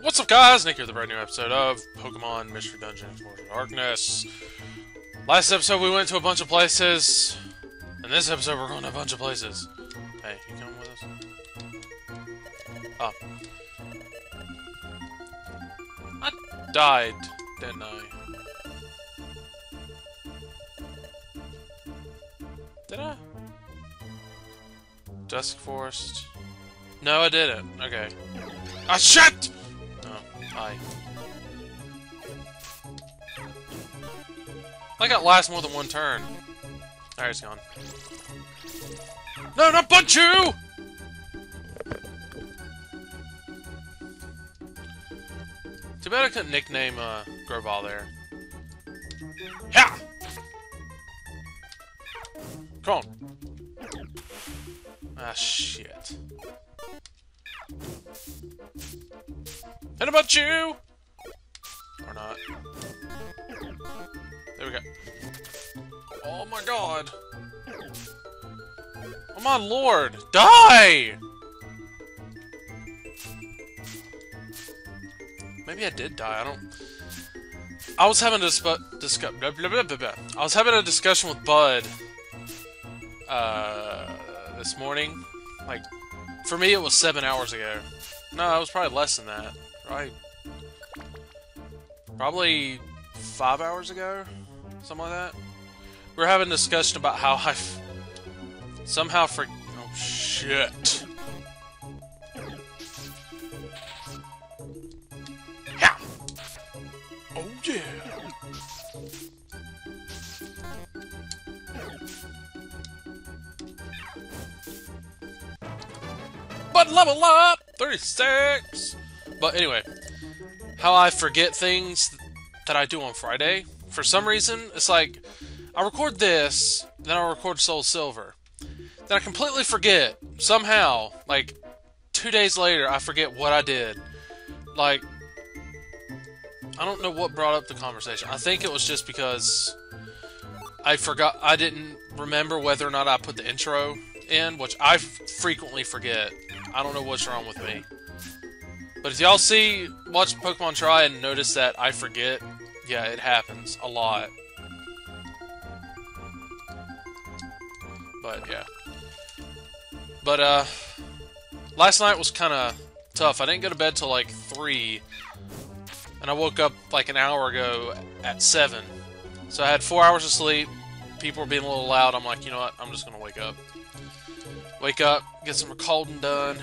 What's up, guys? Nick here with a brand new episode of Pokemon Mystery Dungeon Force of Darkness. Last episode we went to a bunch of places. In this episode we're going to a bunch of places. Hey, you coming with us? Oh. I died, didn't I? Did I? Dusk Forest. No, I didn't. Okay. Ah, shit! Hi. Like it lasts more than one turn. Alright, it's gone. No, not Bunchu! Too bad I couldn't nickname Grovall there. Yeah! Come on. Ah, shit. And about you! Or not. There we go. Oh my god! Oh my lord! Die! Maybe I did die, I don't... I was having a I was having a discussion with Bud this morning. Like, for me it was 7 hours ago. No, it was probably less than that. Probably 5 hours ago? Something like that. We were having a discussion about how I somehow oh, shit. Yeah! Oh, yeah! But level up! 36! But anyway, how I forget things that I do on Friday. For some reason, it's like, I record this, then I'll record Soul Silver. Then I completely forget, somehow, like, 2 days later, I forget what I did. Like, I don't know what brought up the conversation. I think it was just because I didn't remember whether or not I put the intro in, which I frequently forget. I don't know what's wrong with me. But if y'all watch Pokemon Try and notice that I forget, yeah, it happens a lot. But, yeah. But, last night was kind of tough. I didn't go to bed till, like, 3. And I woke up, like, an hour ago at 7. So I had 4 hours of sleep. People were being a little loud. I'm like, you know what? I'm just gonna wake up. Wake up, get some recording done.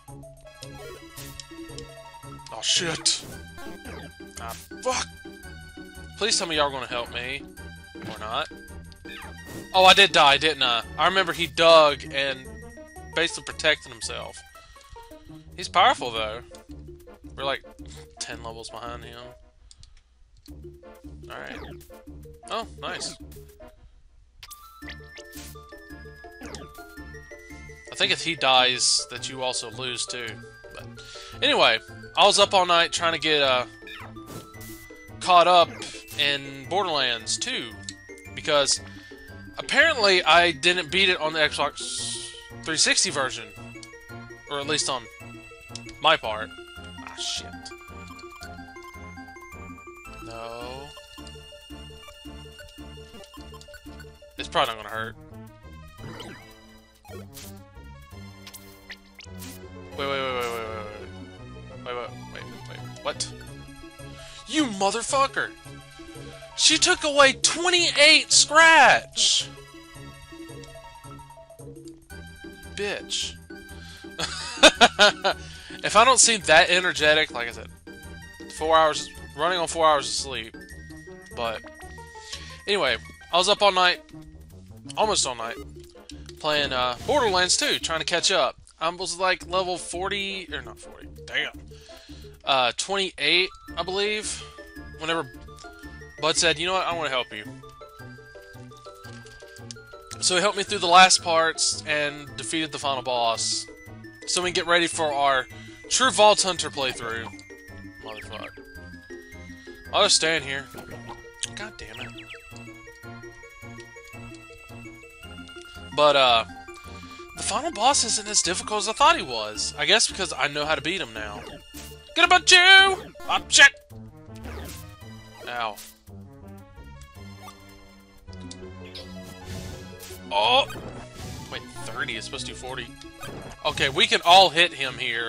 Oh, shit. Ah, fuck. Please tell me y'all are gonna help me. Or not. Oh, I did die, didn't I? I remember he dug and basically protected himself. He's powerful, though. We're like 10 levels behind him. Alright. Oh, nice. I think if he dies, that you also lose, too. But anyway, I was up all night trying to get caught up in Borderlands 2, because apparently I didn't beat it on the Xbox 360 version, or at least on my part. Ah, shit. No. It's probably not gonna hurt. Wait, what? You motherfucker! She took away 28 scratch! Bitch. If I don't seem that energetic, like I said, 4 hours, running on 4 hours of sleep. But, anyway, I was up all night, almost all night, playing Borderlands 2, trying to catch up. I was like level 40, or not 40, damn. 28, I believe. Whenever Bud said, you know what, I want to help you. So he helped me through the last parts and defeated the final boss. So we can get ready for our true Vault Hunter playthrough. Motherfucker. I'll just stand here. God damn it. But, the final boss isn't as difficult as I thought he was. I guess because I know how to beat him now. Get about you! Oh, shit! Ow. Oh! Wait, 30? It's supposed to do 40. Okay, we can all hit him here.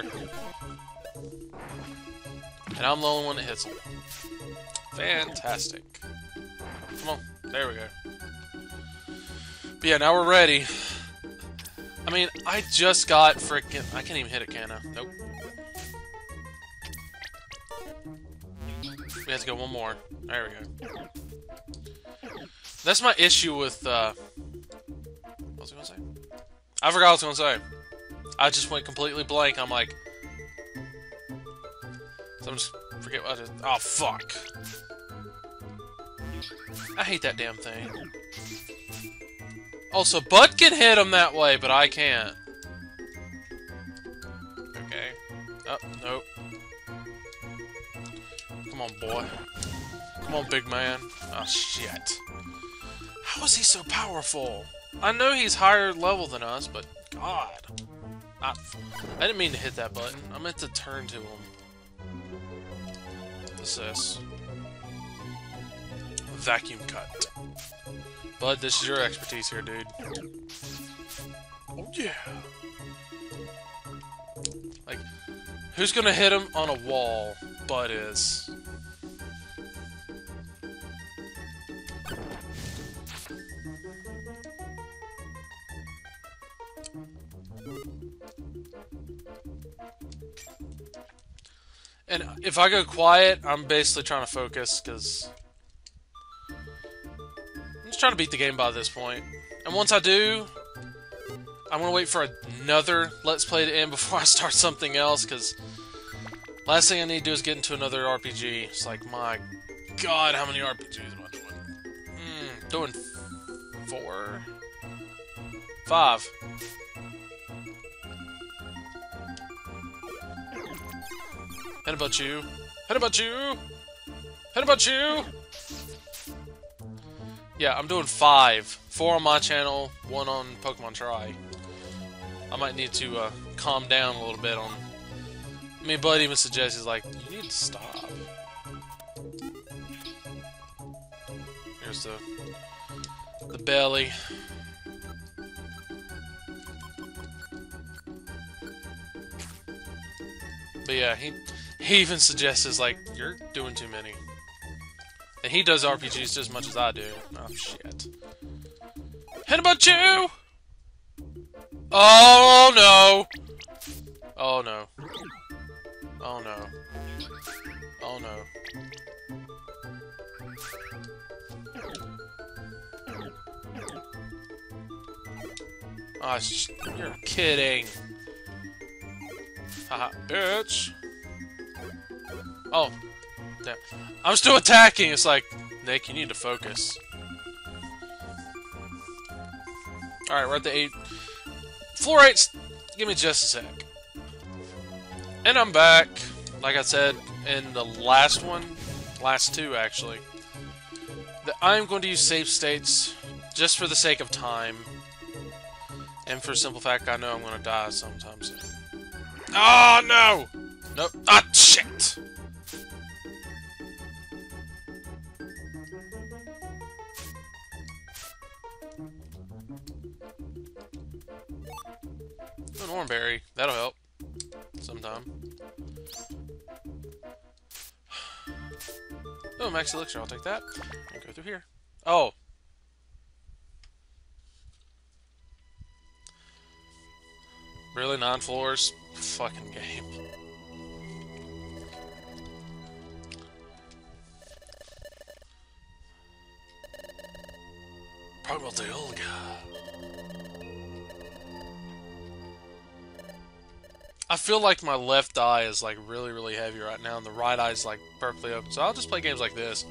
And I'm the only one that hits him. Fantastic. Come on. There we go. But yeah, now we're ready. I mean, I just got freaking... I can't even hit it, can I? Nope. We have to go one more. There we go. That's my issue with, what was I gonna say? I forgot what I was gonna say. I just went completely blank. I'm like... So I'm just... Forget what I did. Oh, fuck. I hate that damn thing. Also, Bud can hit him that way, but I can't. Okay. Oh, nope. Come on, boy. Come on, big man. Oh, shit. How is he so powerful? I know he's higher level than us, but God. I didn't mean to hit that button. I meant to turn to him. What's this? Vacuum cut. Bud, this is your expertise here, dude. Oh, yeah. Like, who's gonna hit him on a wall? Bud is. And if I go quiet, I'm basically trying to focus, because I'm just trying to beat the game by this point. And once I do, I'm going to wait for another Let's Play to end before I start something else, because last thing I need to do is get into another RPG. It's like, my God, how many RPGs am I doing? Doing 4? 5. How about you? How about you? How about you? Yeah, I'm doing 5. 4 on my channel, 1 on Pokemon Try. I might need to calm down a little bit on... I mean, Bud even suggests, he's like, you need to stop. Here's the belly. But yeah, he even suggests, like, you're doing too many. And he does RPGs just as much as I do. Oh, shit. How about you? Oh, no. Oh, no. Oh, no. Oh, no. Oh, you're kidding. Haha, bitch. Oh. Yeah. I'm still attacking. It's like, Nick, you need to focus. Alright, we're at the 8. Floor 8. Give me just a sec. And I'm back. Like I said in the last one. Last 2, actually. I'm going to use save states just for the sake of time. And for the simple fact I know I'm going to die sometime soon. Oh, no! Nope. Ah, shit! An Oranberry. That'll help. Sometime. Oh, Max Elixir. I'll take that. And go through here. Oh. Really? 9 floors? Fucking game. Probably the old guy. I feel like my left eye is like really, really heavy right now, and the right eye is like perfectly open. So I'll just play games like this.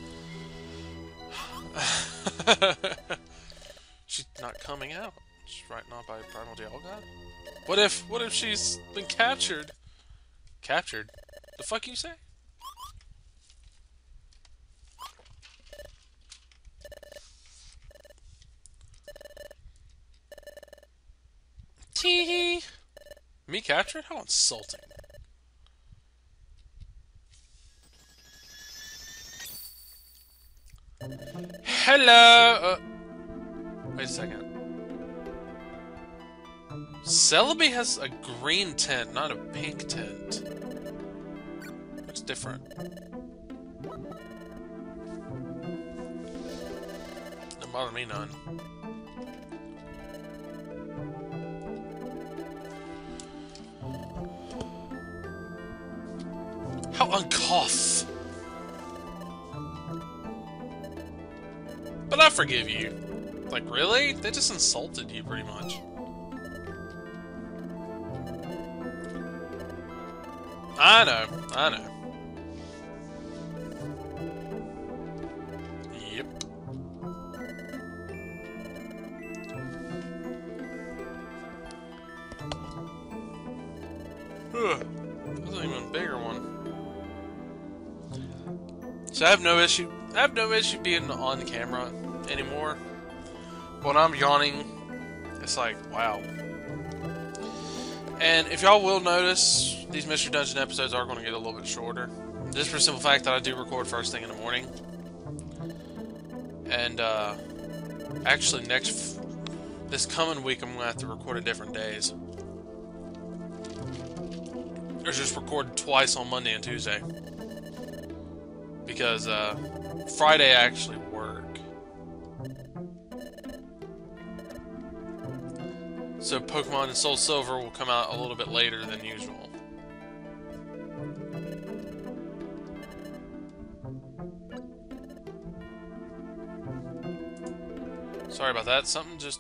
She's not coming out. She's right now by Primal Dialga. What if she's been captured? Captured? The fuck you say? Tee. Me captured? How insulting. Hello! Wait a second. Celebi has a green tint, not a pink tint. Looks different. Don't bother me none. How uncough! But I forgive you. Like, really? They just insulted you, pretty much. I know, I know. Yep. Ugh. That's an even bigger one. So I have no issue being on camera anymore. When I'm yawning, it's like, wow. And if y'all will notice, these Mystery Dungeon episodes are going to get a little bit shorter. Just for the simple fact that I do record first thing in the morning. And, actually this coming week I'm going to have to record at different days. Or just record twice on Monday and Tuesday. Because, Friday I actually work. So Pokemon and Soul Silver will come out a little bit later than usual. Sorry about that. Something just...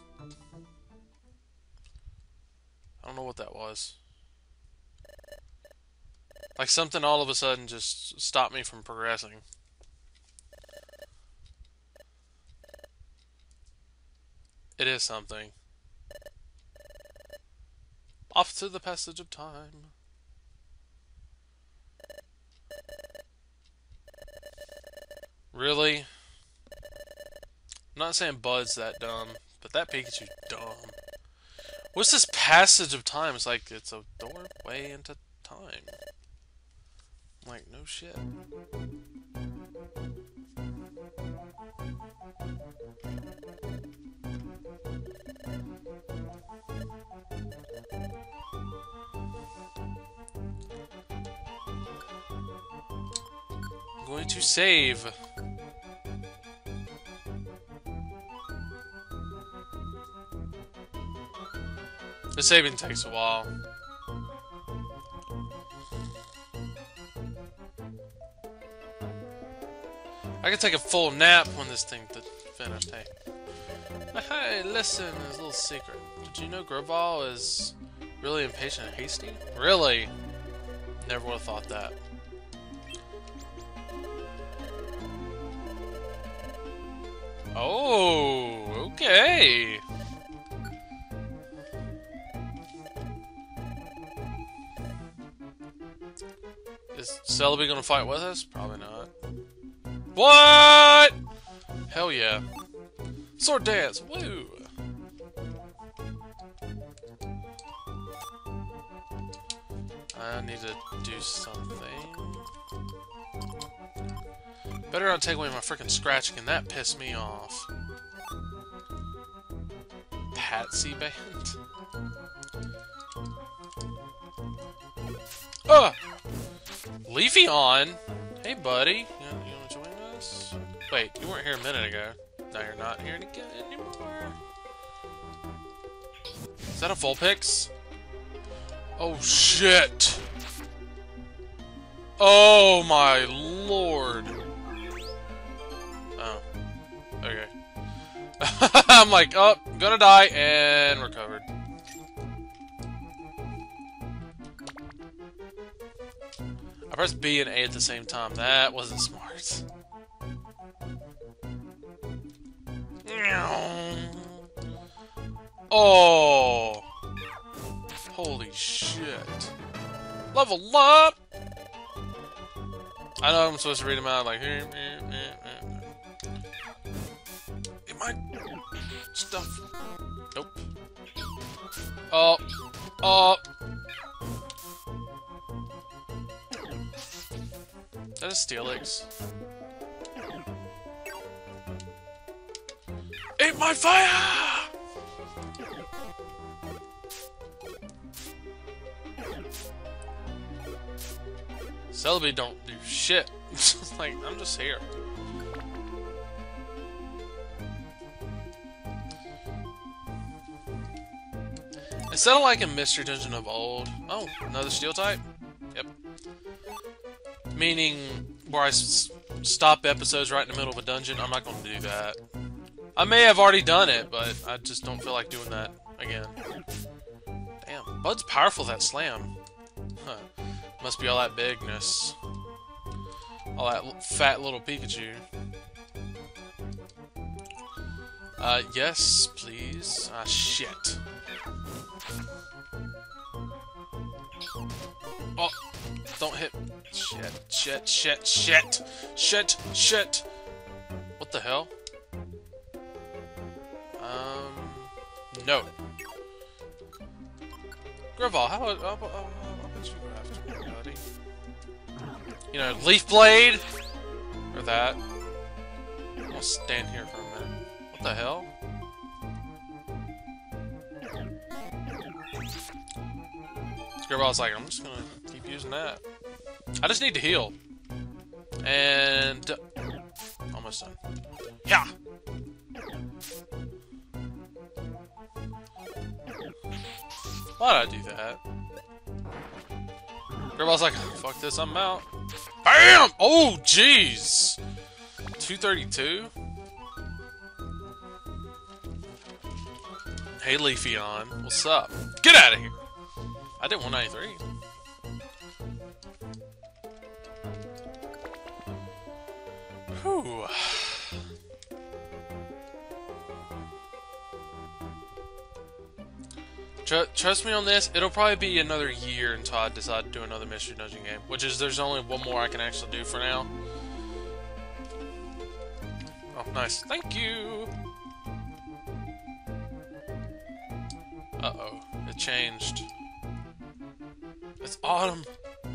I don't know what that was. Like something all of a sudden just stopped me from progressing. It is something. Off to the passage of time. Really? I'm not saying Bud's that dumb, but that Pikachu's dumb. What's this passage of time? It's like, it's a doorway into time. I'm like, no shit. I'm going to save. The saving takes a while. I can take a full nap when this thing is finished, hey. Hey, listen, there's a little secret. Did you know Grovall is really impatient and hasty? Really? Never would have thought that. Oh, okay. Is Celebi gonna fight with us? Probably not. What? Hell yeah. Sword dance, woo! I need to do something. Better not take away my freaking scratch, can that piss me off? Patsy Band? Leafeon? Hey buddy, you wanna join us? Wait, you weren't here a minute ago. Now you're not here again anymore. Is that a Vulpix? Oh shit! Oh my lord! Oh. Okay. I'm like, oh, gonna die, and recovered. I pressed B and A at the same time. That wasn't smart. Oh! Holy shit. Level up! I know I'm supposed to read them out like... Get my stuff. Nope. Oh. Oh. That is Steelix. Eat my fire! Celebi don't do shit. Like, I'm just here. Instead of like a mystery dungeon of old... Oh, another steel type? Yep. Meaning where I stop episodes right in the middle of a dungeon. I'm not going to do that. I may have already done it, but I just don't feel like doing that again. Damn, Bud's powerful, that slam. Huh. Must be all that bigness. All that fat little Pikachu. Yes, please. Ah, shit. Oh, don't hit. Shit. What the hell? No. Gravel, how about you go after me, buddy? You know, Leaf Blade? Or that. I'll stand here for a minute. What the hell? Gravel's like, I'm just gonna keep using that. I just need to heal. And... almost done. Yeah! Why'd I do that? Everybody's like, fuck this, I'm out. BAM! Oh, jeez! 232? Hey, Leafeon. What's up? Get out of here! I did 193. Whew. Trust me on this, it'll probably be another year until I decide to do another Mystery Dungeon game. Which is, there's only one more I can actually do for now. Oh, nice. Thank you! Uh-oh. It changed. It's autumn!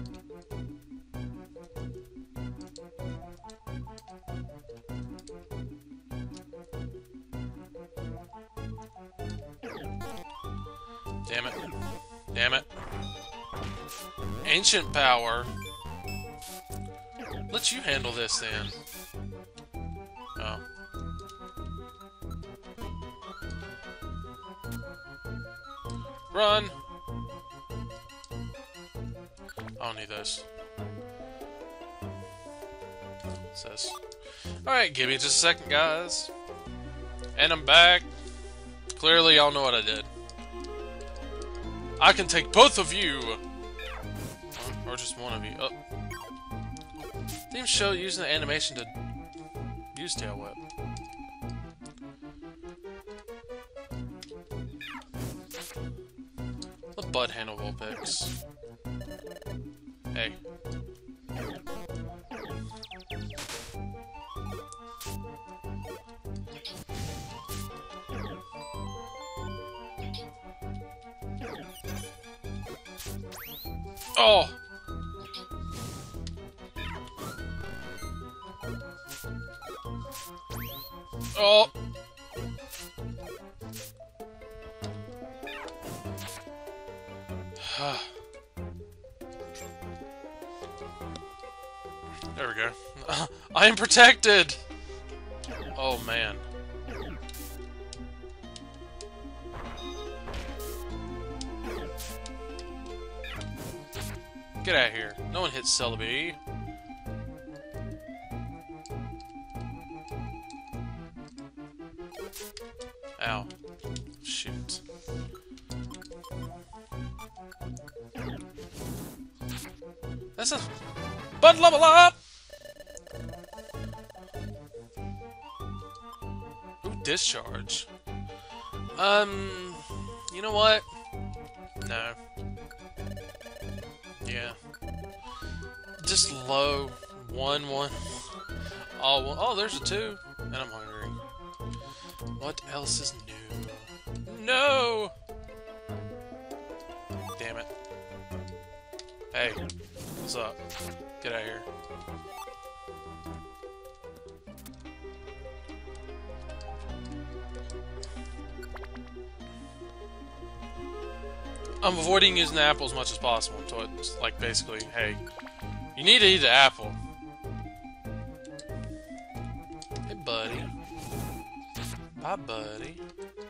Damn it. Damn it. Ancient power. Let you handle this then. Oh. Run! I don't need those. What's this? Alright, give me just a second, guys. And I'm back. Clearly, y'all know what I did. I can take both of you! Or just one of you. Oh. Theme show using the animation to use Tail Whip. Let Bud handle Vulpix. Hey. Oh! Oh! There we go. I am protected! Oh, man. Get out of here. No one hits Celebi. Ow. Shoot. That's a... Bud level up! Ooh, discharge. You know what? No. Yeah. Just low. 1, 1. Oh, there's a 2. And I'm hungry. What else is new? No! Damn it. Hey. What's up? Get out of here. I'm avoiding using the apple as much as possible until it's like basically, hey, you need to eat the apple. Hey, buddy. Bye, buddy.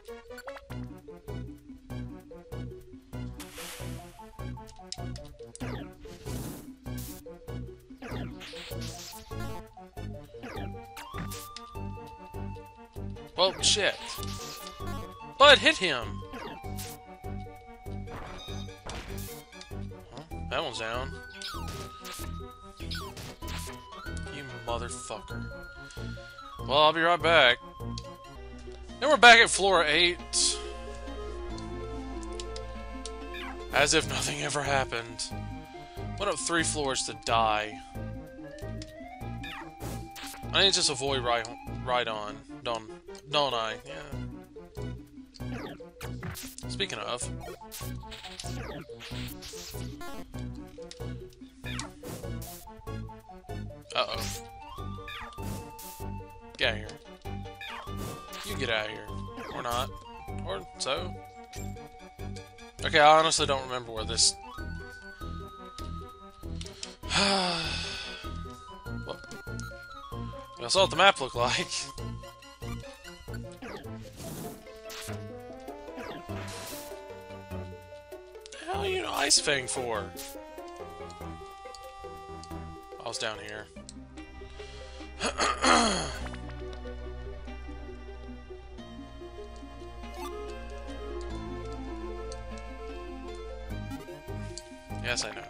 Well, shit. Bud, hit him! Well, that one's down. You motherfucker. Well, I'll be right back. Then we're back at floor 8. As if nothing ever happened. Went up 3 floors to die. I need to just avoid right on. Don't I? Yeah. Speaking of. Uh-oh. Get out of here. You get out of here. Or not. Or so. Okay, I honestly don't remember where this... Well, I saw what the map looked like. The hell are you Ice Fang for? I was down here. Yes, I know.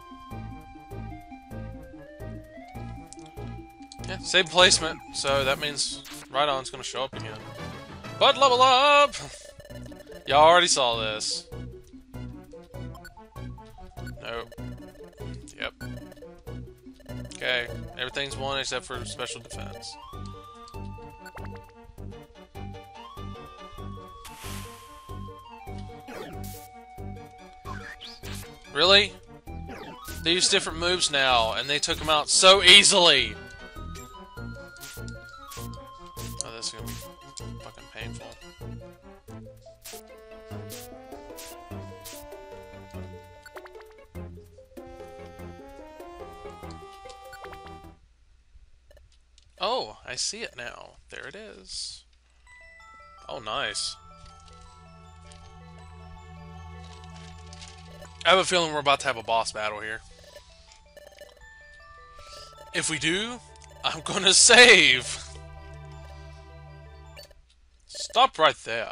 Yeah, same placement, so that means Rhydon's gonna show up again. But level up! Y'all already saw this. Nope. Yep. Okay, everything's 1 except for special defense. Really? They use different moves now, and they took them out so easily! Oh, this is gonna be fucking painful. Oh, I see it now. There it is. Oh, nice. I have a feeling we're about to have a boss battle here. If we do, I'm gonna save! Stop right there.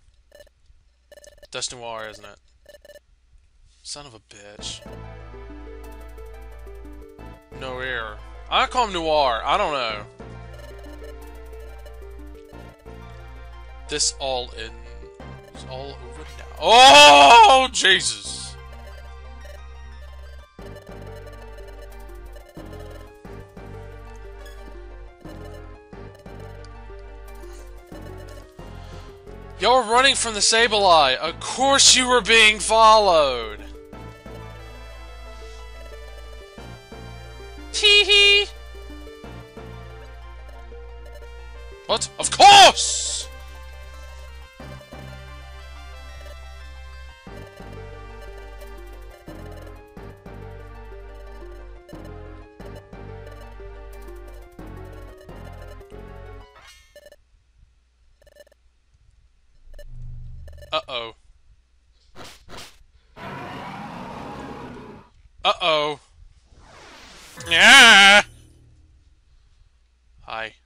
Dust Noir, isn't it? Son of a bitch. Noir. I call him Noir. I don't know. This all in... It's all over now. Oh, Jesus! Y'all were running from the Sableye. Of course you were being followed. Tee-hee. What? Of course! Uh-oh. Uh-oh. Yeah. Hi.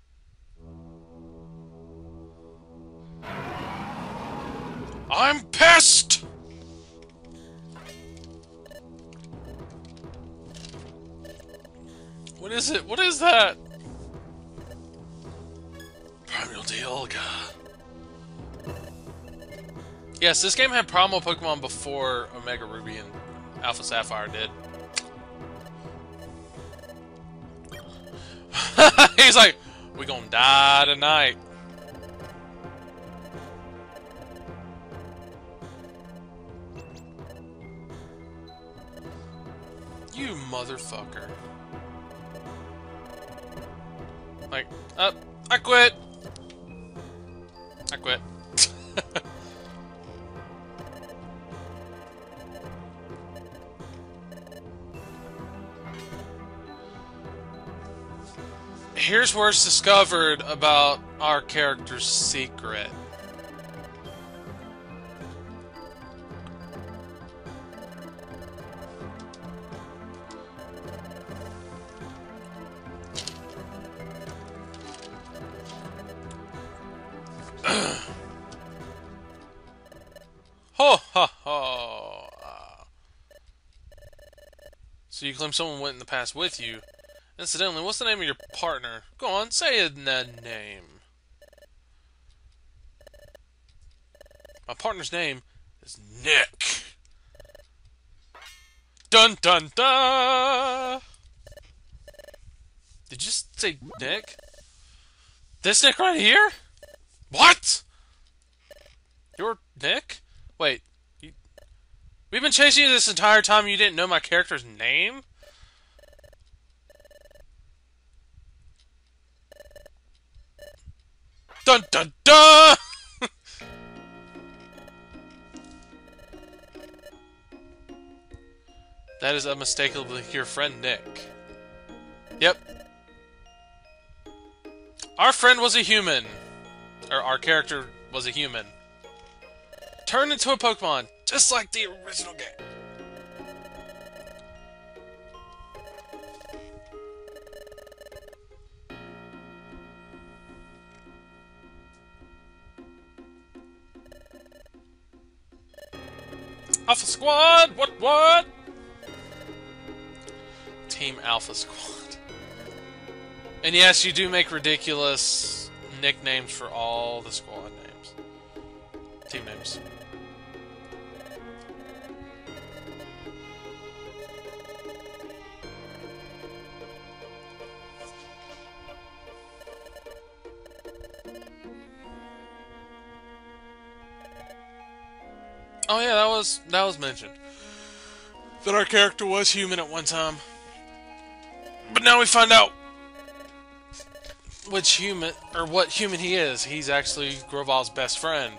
I'm pissed! What is it? What is that? Primal Dialga. Yes, this game had Primal Pokemon before Omega Ruby and Alpha Sapphire did. He's like, we gonna die tonight. You motherfucker. Like, I quit. I quit. Here's where it's discovered about our character's secret. Ho ha ha! So you claim someone went in the past with you. Incidentally, what's the name of your partner? Go on, say a name. My partner's name is Nick. Dun dun dun! Did you just say Nick? This Nick right here? What? You're Nick? Wait, we've been chasing you this entire time and you didn't know my character's name? Dun dun dun! That is unmistakably your friend Nick. Yep. Our friend was a human. Or our character was a human. Turned into a Pokemon, just like the original game. Alpha Squad! What? Team Alpha Squad. And yes, you do make ridiculous nicknames for all the squad names. Team names. Oh yeah, that was mentioned. That our character was human at one time. But now we find out which human, or what human he is. He's actually Groval's best friend.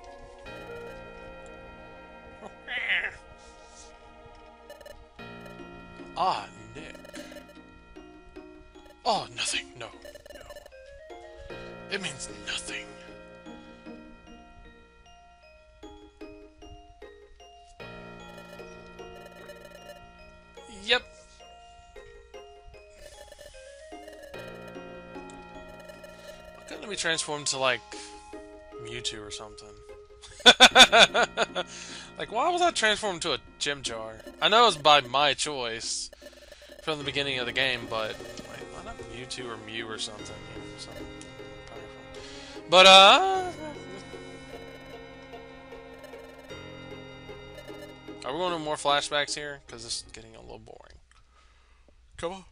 Ah, Nick. Oh, nothing. No. It means nothing. Yep. Why couldn't it be transformed to, like, Mewtwo or something? Like, why was I transformed to a gym jar? I know it was by my choice from the beginning of the game, but wait, why not Mewtwo or Mew or something? Something powerful. But, are we going to more flashbacks here? Because this is getting a little boring. Come on.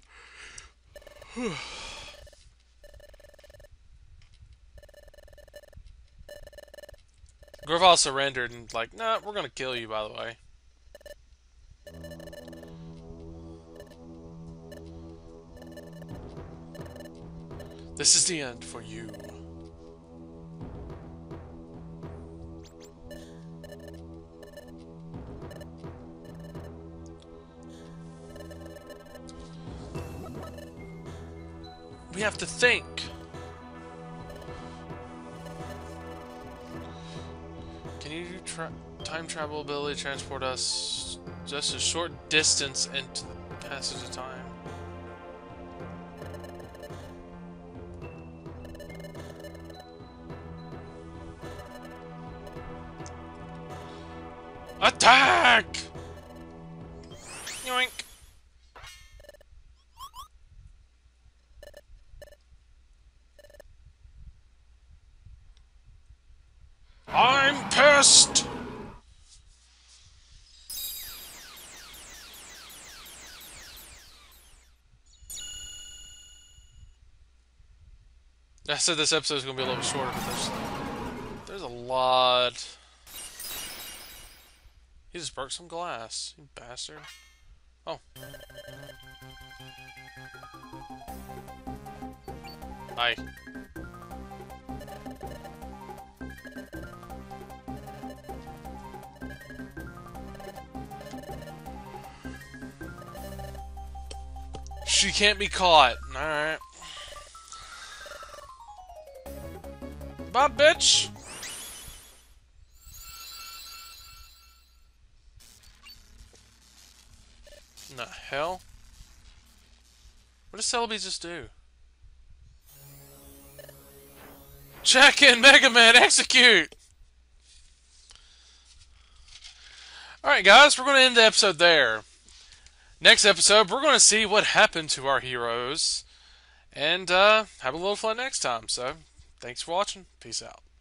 Groval surrendered and like, nah, we're gonna kill you, by the way. This is the end for you. We have to think. Can you do time travel ability to transport us just a short distance into the passage of time? Attack! Yoink! I'm pissed! I said this episode is going to be a little shorter, but there's a lot. He just broke some glass, you bastard. Oh. Hi. She can't be caught. Alright. Bye, bitch! What the hell? What does Celebi just do? Check in, Mega Man, execute! Alright, guys, we're going to end the episode there. Next episode, we're going to see what happened to our heroes. And have a little fun next time. So, thanks for watching. Peace out.